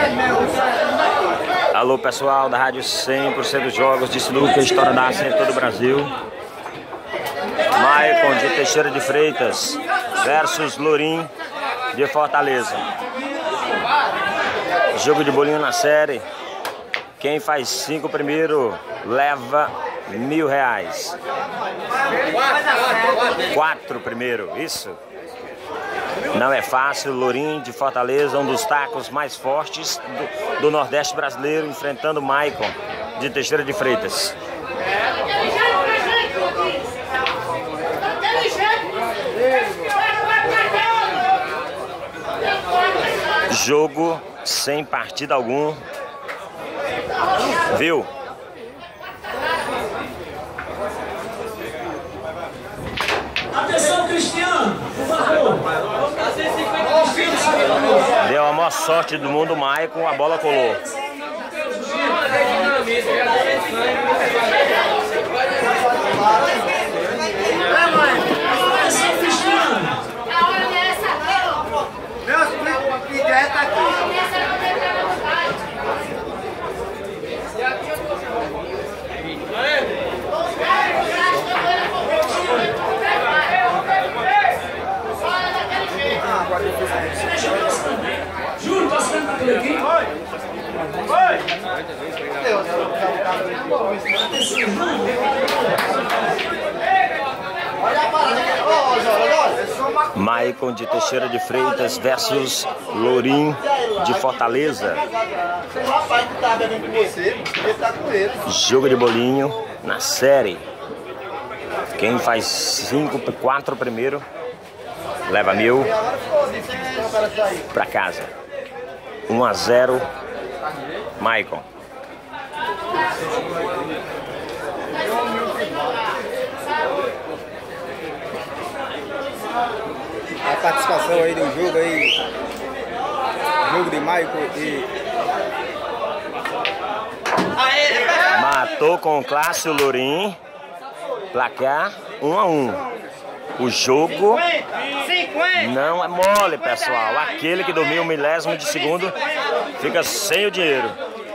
Alô pessoal da Rádio 100% Jogos de Sinuca, História da Ação em todo o Brasil. Maicon de Teixeira de Freitas versus Lourim de Fortaleza. Jogo de bolinho na série. Quem faz 5 primeiro leva R$1.000. 4 primeiro, isso. Não é fácil. Lourim de Fortaleza, um dos tacos mais fortes do Nordeste brasileiro, enfrentando Maicon de Teixeira de Freitas. Jogo sem partida algum. Viu? Atenção, Cristiano, por favor. Deu a maior sorte do mundo, Maicon, a bola colou. Atenção, Cristiano. Júlio, tá saindo daquele aqui? Maicon de Teixeira de Freitas versus Lourim de Fortaleza. Jogo de bolinho na série. Quem faz 4 primeiro leva 1.000 para casa. 1-0 Maicon. A participação aí do jogo aí, jogo de Maicon e matou com classe o Lourim. Placar 1-1. O jogo não é mole, pessoal. Aquele que dormiu um milésimo de segundo fica sem o dinheiro.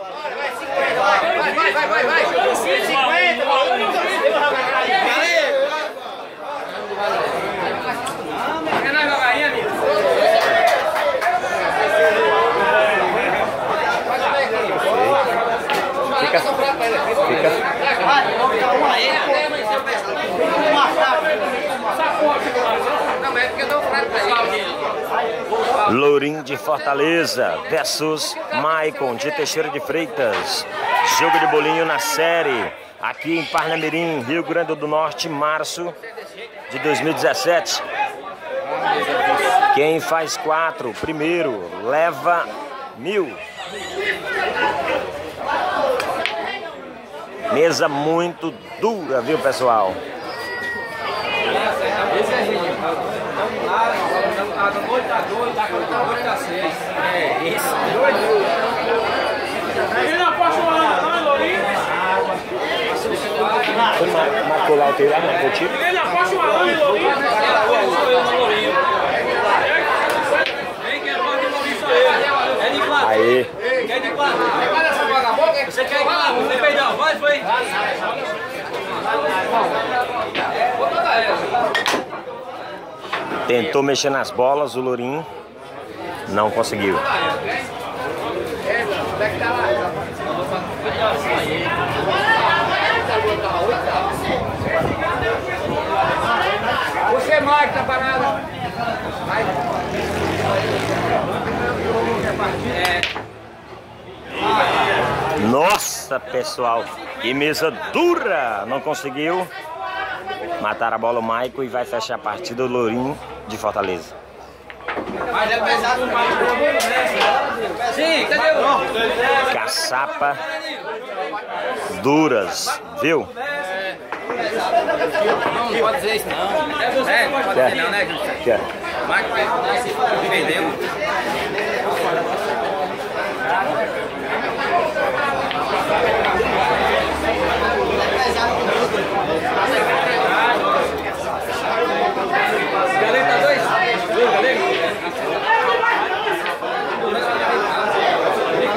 Lourim de Fortaleza versus Maicon de Teixeira de Freitas. Jogo de bolinho na série. Aqui em Parnamirim, Rio Grande do Norte, março de 2017. Quem faz 4 primeiro leva 1.000. Mesa muito dura, viu, pessoal? Marcou lá o teu lá, marcou o time? Aí. Você quer ir lá? Você peidão, vai, foi. Tentou mexer nas bolas, o Lourim não conseguiu. Você, Marco, tá parado. Nossa, pessoal, que mesa dura! Não conseguiu matar a bola o Maicon e vai fechar a partida o Lourim de Fortaleza. Mas é pesado demais. Sim, cadê o... Caçapa duras, viu? Não pode dizer isso não. Não pode dizer não, né, Júlio? Quer? Marco vendeu. Galeta 2? Galeta?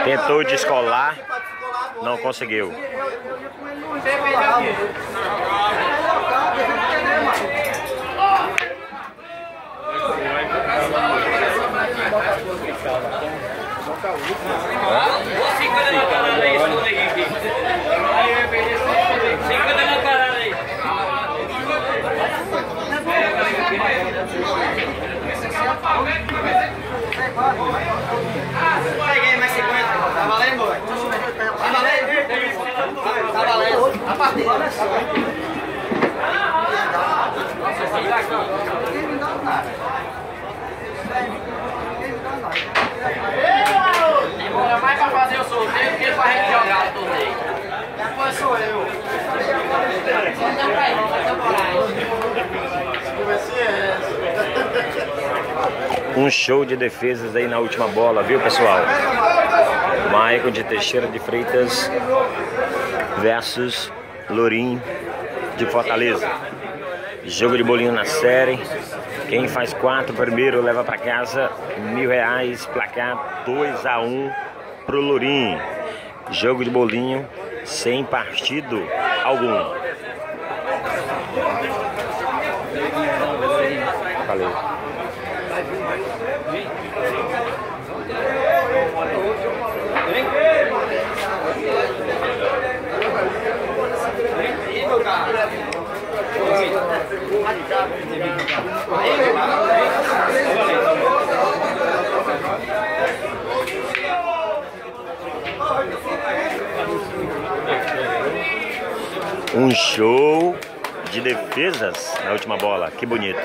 Tentou descolar, não conseguiu. Peguei mais 50. Tá valendo, boi? Tá valendo? Tá valendo. A partida. Demora mais pra fazer o sorteio do que pra gente jogar o torneio. Depois sou eu. Então pra aí, Um show de defesas aí na última bola, viu, pessoal? Maicon de Teixeira de Freitas versus Lourinho de Fortaleza. Jogo de bolinho na série. Quem faz 4 primeiro leva para casa R$1.000. Placar 2-1 pro Lourinho. Jogo de bolinho sem partido algum. Valeu. Um show de defesas na última bola, que bonito.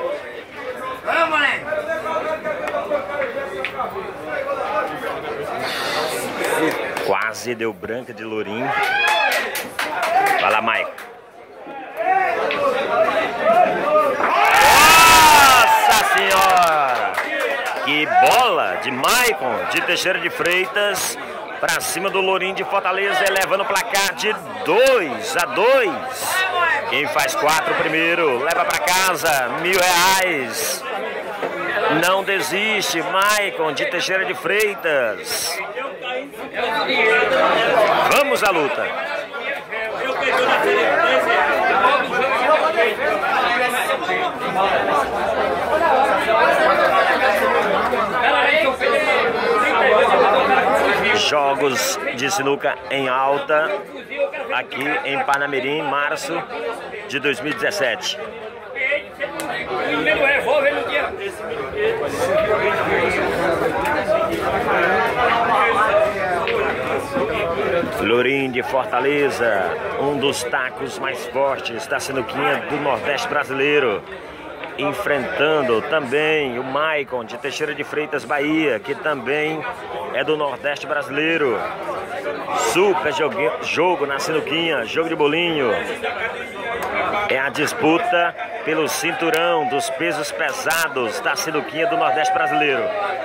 Quase deu branca de Lourinho. Vai lá, Maicon. Nossa Senhora! Que bola de Maicon de Teixeira de Freitas para cima do Lourinho de Fortaleza, elevando o placar de 2-2. Quem faz 4 primeiro leva para casa R$1.000. Não desiste, Maicon de Teixeira de Freitas. Vamos à luta. Jogos de sinuca em alta aqui em Parnamirim, março de 2017. Lourinho de Fortaleza, um dos tacos mais fortes da sinuquinha do Nordeste brasileiro, enfrentando também o Maicon de Teixeira de Freitas, Bahia, que também é do Nordeste brasileiro. Super jogo na sinuquinha, jogo de bolinho. É a disputa pelo cinturão dos pesos pesados da sinuquinha do Nordeste brasileiro.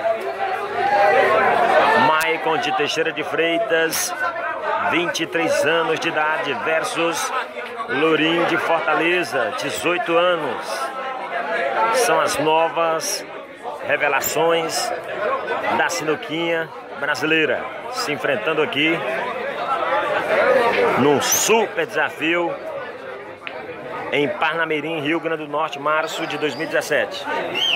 Maicon de Teixeira de Freitas, 23 anos de idade, versus Lourinho de Fortaleza, 18 anos. São as novas revelações da sinuquinha brasileira, se enfrentando aqui num super desafio em Parnamirim, Rio Grande do Norte, março de 2017.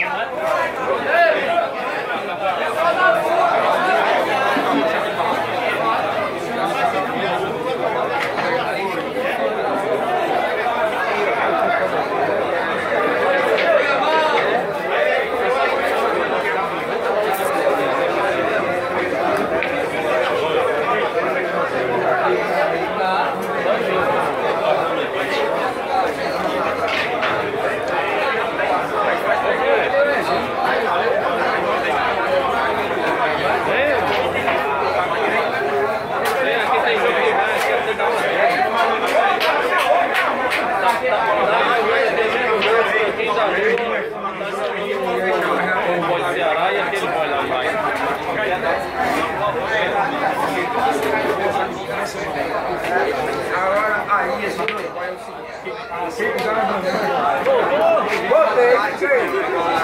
Agora aí, esse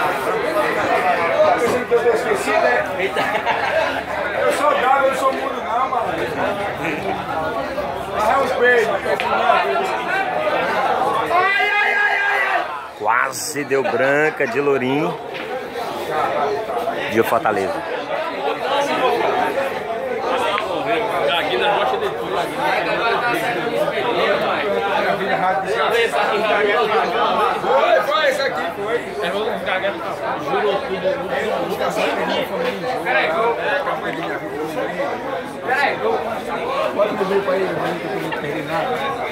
eu sou dado, eu sou mudo, não. Quase deu branca de Lourinho. De Fortaleza. Foi esse aqui, foi. Jurou tudo. Peraí, Bota no grupo aí, não perdi nada.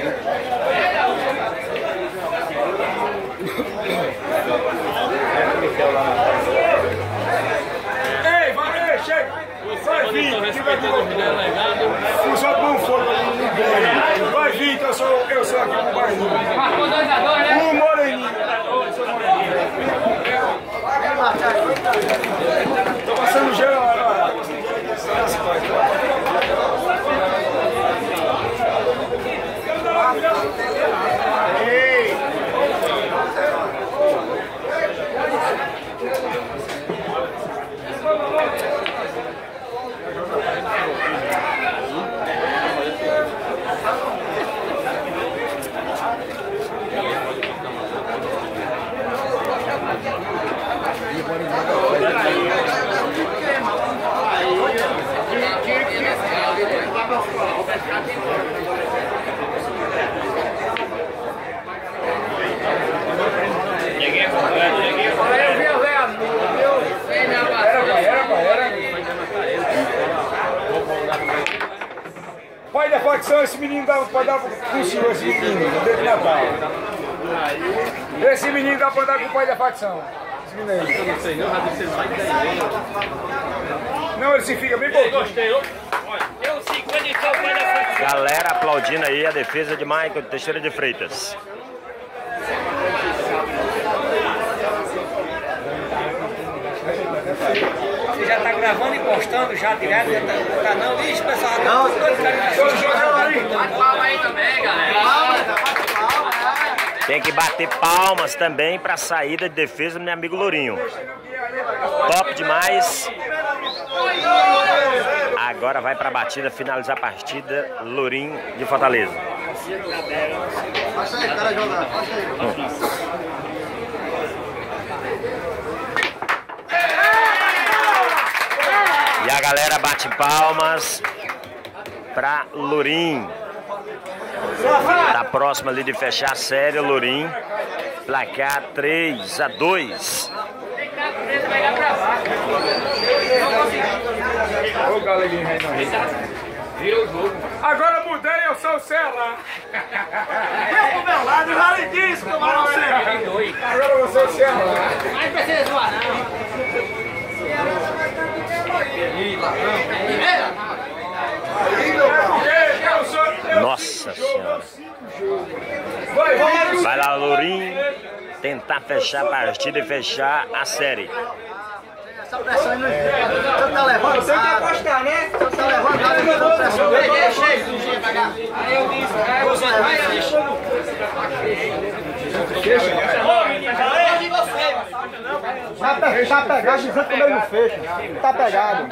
Ei, chega! Vai vir! Só com um fogo ali no banho. Vai vir, que eu sou aqui no bairro. Marcou 2 a 2, né? Um moreninho. Tô passando gelo agora. Ei! Pai da facção, esse menino pode dar com o senhor, esse menino, no dia de Natal. Esse menino dá pra dar com o pai da facção. Esse menino aí. Eu não sei, não, já disse mais de 10 vezes. Não, ele se fica bem bom. Gostei, olha. Eu 50 e tal, pai da facção. Galera aplaudindo aí a defesa de Michael Teixeira de Freitas. Você já tá gravando e postando já direto no canal? Vixe, pessoal, não, Bate palma aí também, galera. Tem que bater palmas também para a saída de defesa do meu amigo Lourinho. Top demais. Agora vai para a batida, finalizar a partida, Lourinho de Fortaleza. Passa aí, cara, jogar. E a galera bate palmas para Lourinho. Tá próximo ali de fechar a série, Lourinho. Placar 3 a 2. Ô, galerinha, Virou o jogo. agora mudei, eu sou o Cela. Eu pro meu lado, eu já lhe disse que eu não sei. Agora eu sou o Cela. Mas não precisa zoar, não. Nossa Senhora. Vai. Vai lá, Lourinho. Tentar fechar a partida e fechar a série. Essa pressão aí não você tá levando. Você quer apostar, né? Você tá levando, tá levando pressão. Aí eu disse, você Já pegado, dizendo que o meu não fecha. Tá pegado.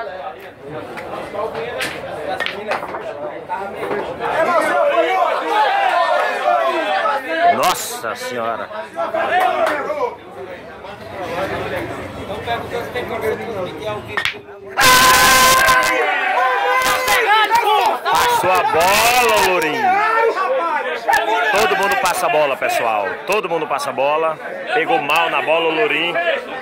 Nossa Senhora. Passou a bola, Lourinho. Todo mundo passa a bola, pessoal. Todo mundo passa a bola. Pegou mal na bola o Lourinho.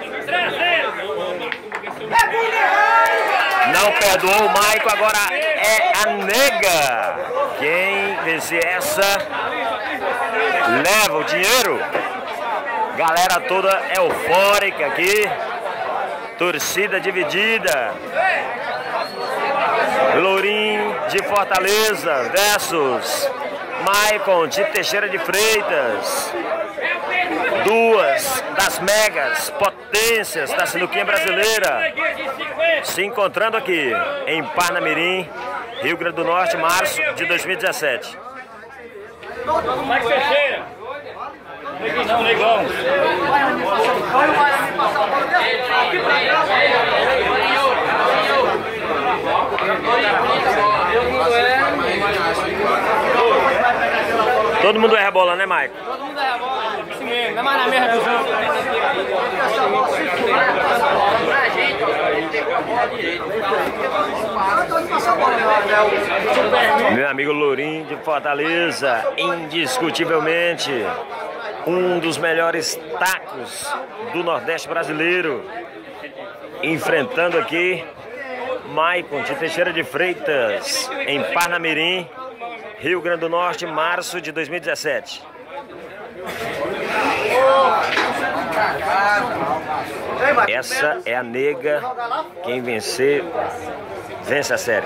Não perdoou o Michael, agora é a Nega. Quem vencer essa leva o dinheiro. Galera toda eufórica aqui. Torcida dividida. Lourinho de Fortaleza versus Michael de Teixeira de Freitas. Duas das megas potências da sinuquinha brasileira se encontrando aqui em Parnamirim, Rio Grande do Norte, março de 2017. Mike Teixeira. Não, negão. Todo mundo erra a bola, né, Michael? Todo mundo é a bola. mesmo, não é mais na mesa dos outros. Pra gente, ó, ele pegou a bola direito. Meu amigo Lourinho de Fortaleza, indiscutivelmente um dos melhores tacos do Nordeste brasileiro. Enfrentando aqui Maicon de Teixeira de Freitas, em Parnamirim, Rio Grande do Norte, março de 2017. Essa é a nega. Quem vencer, vence a série.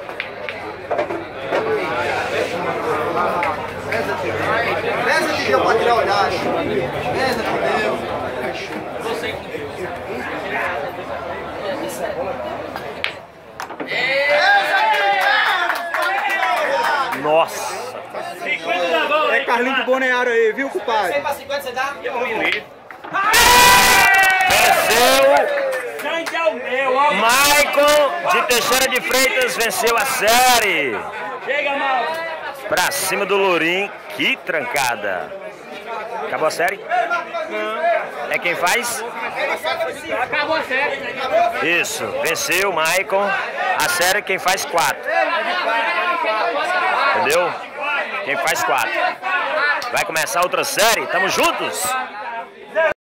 Reza de Deus pra tirar o olhar. Reza de Deus. Nossa! É Carlinhos do Boneário aí, viu, compadre? 100 pra 50 você dá? Venceu! Maicon de Teixeira de Freitas venceu a série. Chega, mal. Pra cima do Lourinho, que trancada. Acabou a série? É quem faz? Acabou a série. Isso, venceu o Maicon. A série quem faz 4. Entendeu? Quem faz 4. Vai começar outra série, tamo juntos?